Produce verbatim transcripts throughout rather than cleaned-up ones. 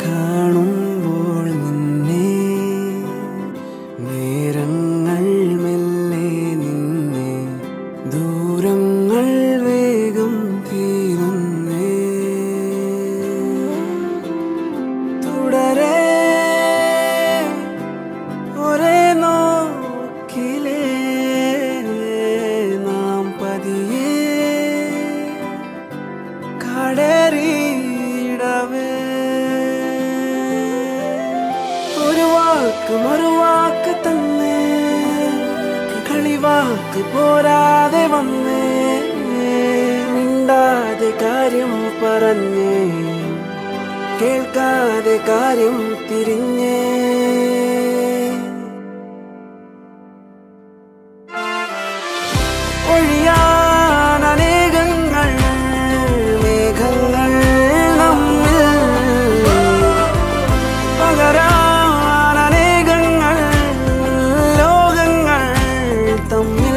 കാണുമ്പോൾ നിന്നെ നേരങ്ങൾ മെല്ലെ നിന്നെ ദൂരങ്ങൾ വേഗം തീരുന്നേ തുടരെ ഒരേ നോക്കിലേ നാം പതിയെ കടറിയിടവേ ഒരു വാക്ക് മറുവാക്ക് തന്നേ കളിവാക്ക് പോരാതെ വന്നേ മിണ്ടാതെ കാര്യം പറഞ്ഞേ കേൾക്കാതെ കാര്യം തിരിഞ്ഞേ ഒഴിയാൻ അനേകങ്ങൾ മേഘങ്ങൾ നമ്മിൽ പകരാൻ അനേകങ്ങൾ ലോകങ്ങൾ തമ്മിൽ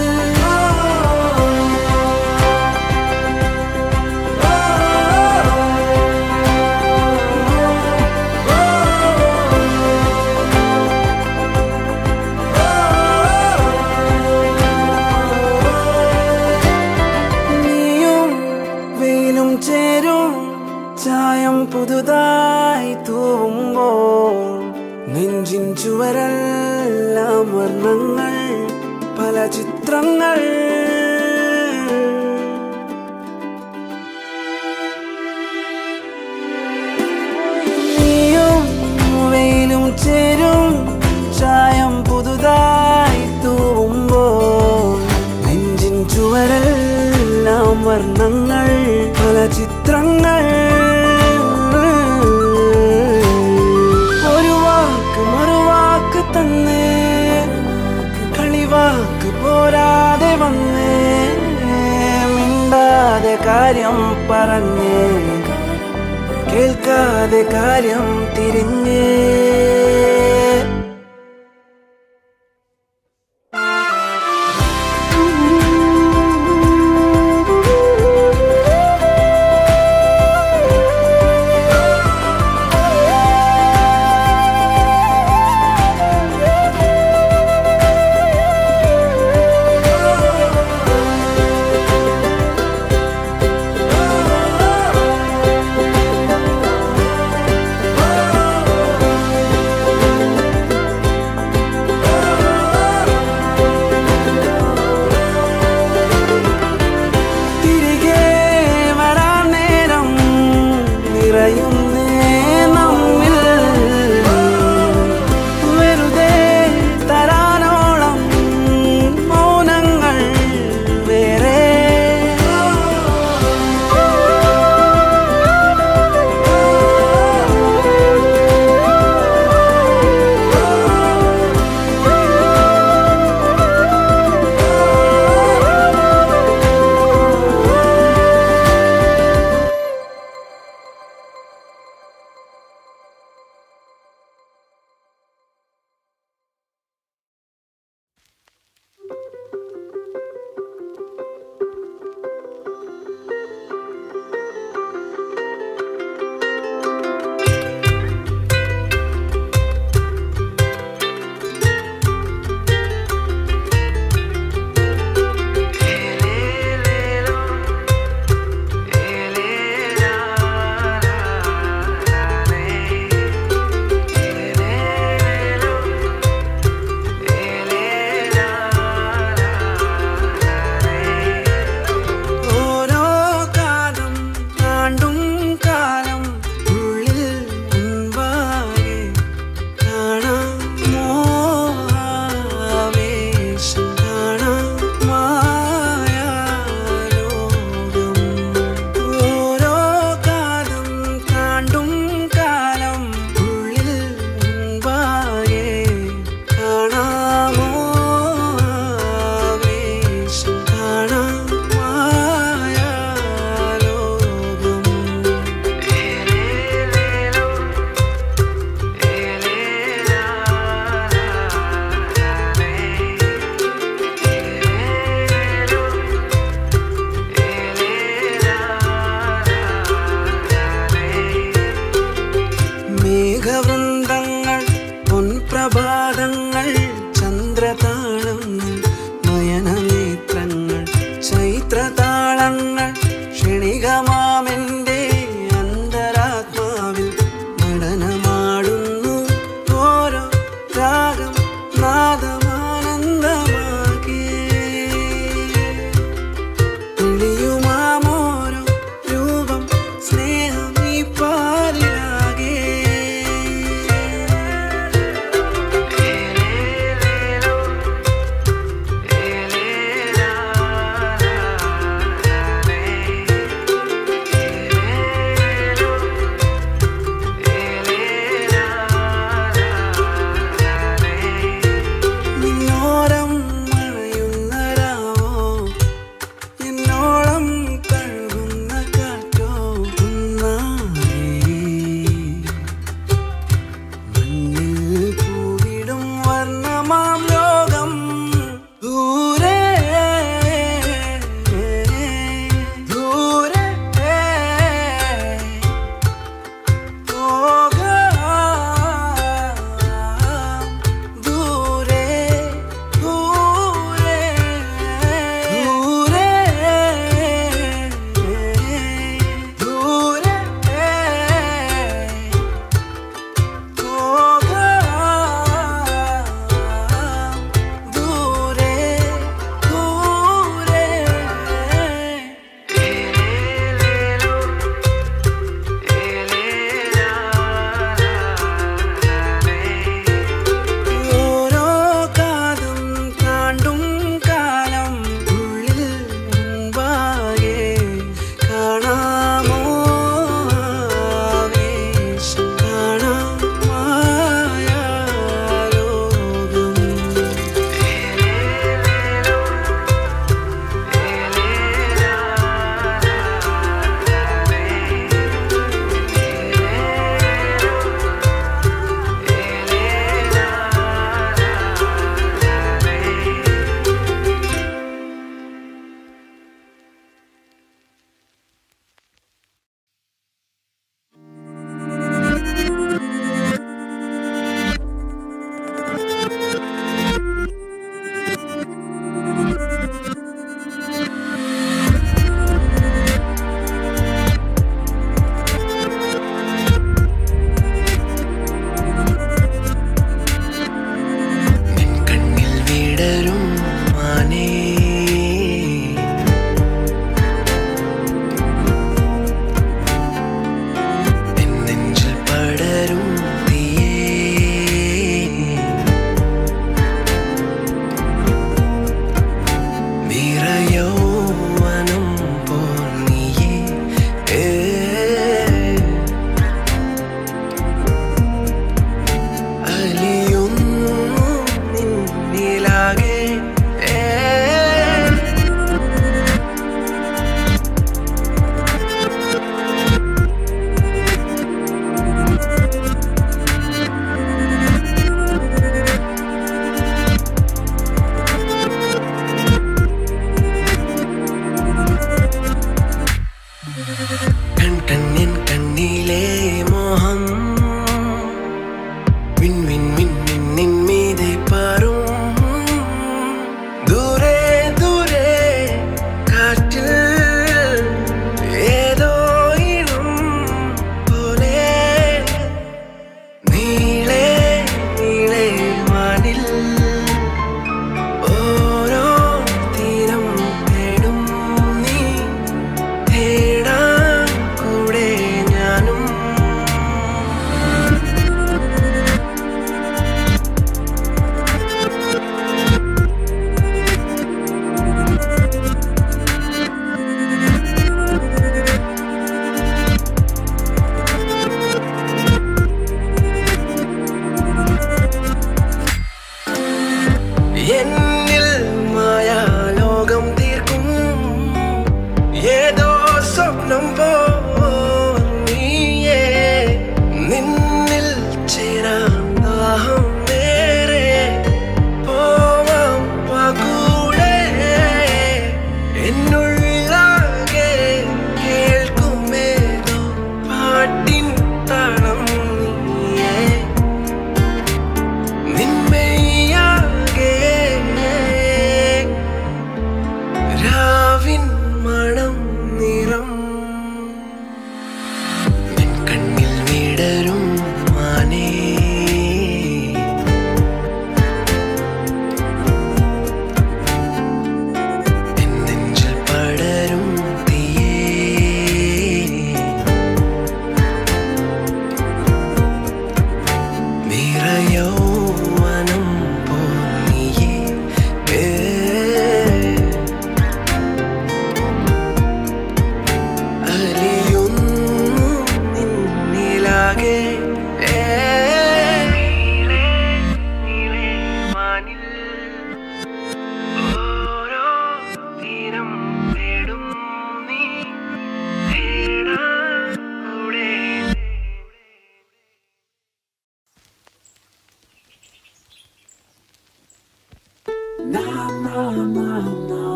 ചേരും ചായം പുതുതായി തൂവുമ്പോൾ നെഞ്ചിൻ ചുവരെല്ലാം വർണ്ണങ്ങൾ പല ചിത്രങ്ങൾ നീയും വെയിലും ചേരും ചായം പുതുതായി തൂവുമ്പോൾ നെഞ്ചിൻ ചുവരെല്ലാം വർണ്ണങ്ങൾ പല ചിത്രങ്ങൾ ഒരു വാക്ക് മറുവാക്ക് തന്നേ കളിവാക്ക് പോരാതെ വന്നേ മിണ്ടാതെ കാര്യം പറഞ്ഞേ കേൾക്കാതെ കാര്യം തിരിഞ്ഞേ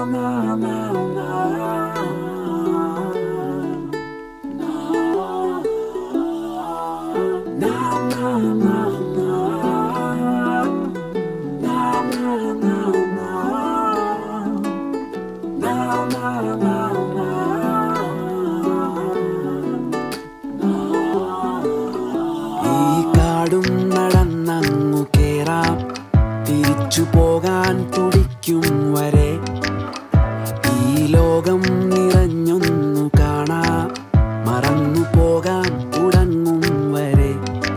കാടും നടന്നങ്ങു കേറാം തിരിച്ചു പോകാൻ തുടിക്കും വരെ ഈ ലോകം നിറഞ്ഞൊന്നു കാണാം മറന്നു പോകാൻ തുടങ്ങും വരെ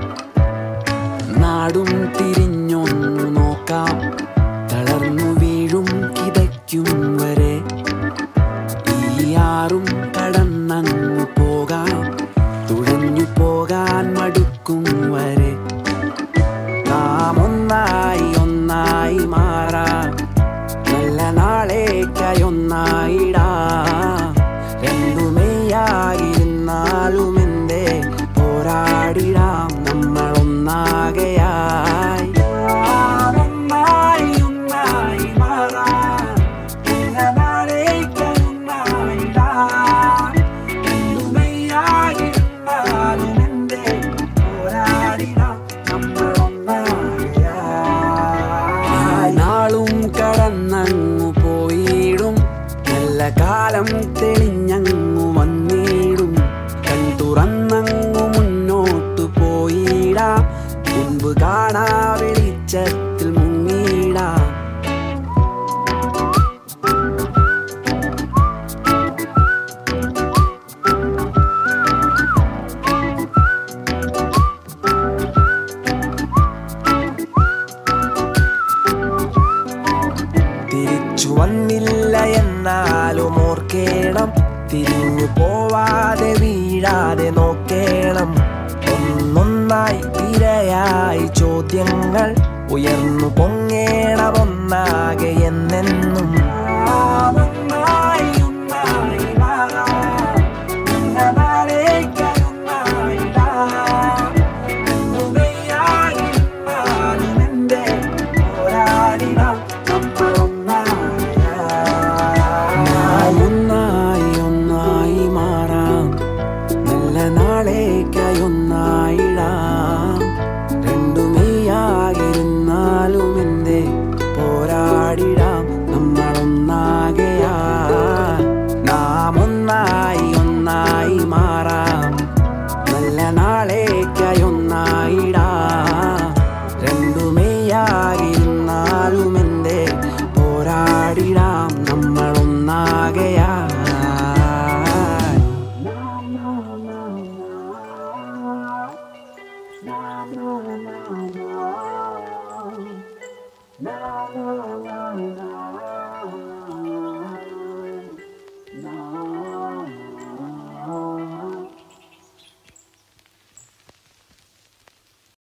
നാടും തിരിഞ്ഞൊന്നു നോക്കാം തളർന്നു വീഴും കിതയ്ക്കും വരെ ഈ ആറും കടന്നങ്ങു പോകാം തുഴഞ്ഞു പോകാൻ മടുക്കും വരെ നാം ഒന്നായി ഒന്നായി മാറാം നല്ല നാളേക്കായി ഒന്നായിടാം രണ്ടുമേയായിരുന്നാലും എന്തേ പോരാടിടാം നമ്മൾ ഒന്നാകയായി ഒന്നായി ഒന്നായി മാറാം നല്ല നാളേക്കായി ഒന്നായിടാം രണ്ടുമേയായിരുന്നാലും എന്തേ പോരാടിടാം നമ്മൾ ഒന്നാകയായി നാളും കടന്നങ്ങു പോയിടും നല്ല കാലം തെളിഞ്ഞങ്ങു വന്നിടും കൺ തുറന്നങ്ങു മുന്നോട്ടു പോയിടാം മുൻപ് കാണാ വെളിച്ചത്തിൽ മുങ്ങിടാം തിരിച്ചു വന്നില്ല എന്നാലും ഓർക്കേണം തിരിഞ്ഞു പോവാതെ വീഴാതെ നോക്കേണം ഒന്നൊന്നായി തിരയായി ചോദ്യങ്ങൾ ഉയർന്നു പൊങ്ങേണം ഒന്നാകെ എന്നെന്നും